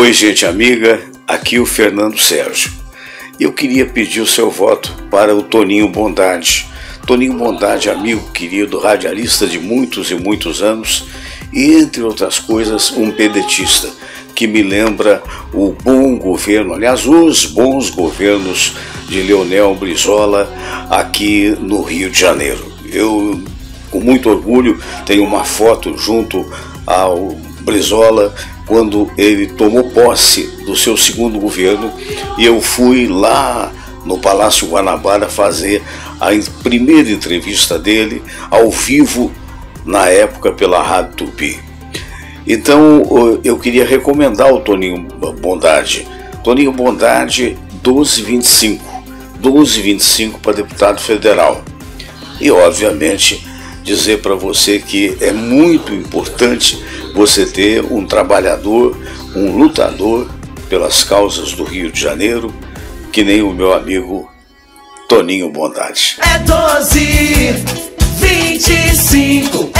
Oi, gente amiga, aqui o Fernando Sérgio. Eu queria pedir o seu voto para o Toninho Bondade. Toninho Bondade, amigo querido, radialista de muitos e muitos anos e, entre outras coisas, um pedetista que me lembra o bom governo, aliás, os bons governos de Leonel Brizola aqui no Rio de Janeiro. Eu, com muito orgulho, tenho uma foto junto ao Brizola quando ele tomou posse do seu segundo governo e eu fui lá no Palácio Guanabara fazer a primeira entrevista dele ao vivo, na época pela Rádio Tupi. Então eu queria recomendar o Toninho Bondade. Toninho Bondade 1225 para deputado federal. E obviamente dizer para você que é muito importante você ter um trabalhador, um lutador pelas causas do Rio de Janeiro, que nem o meu amigo Toninho Bondade. É 1225.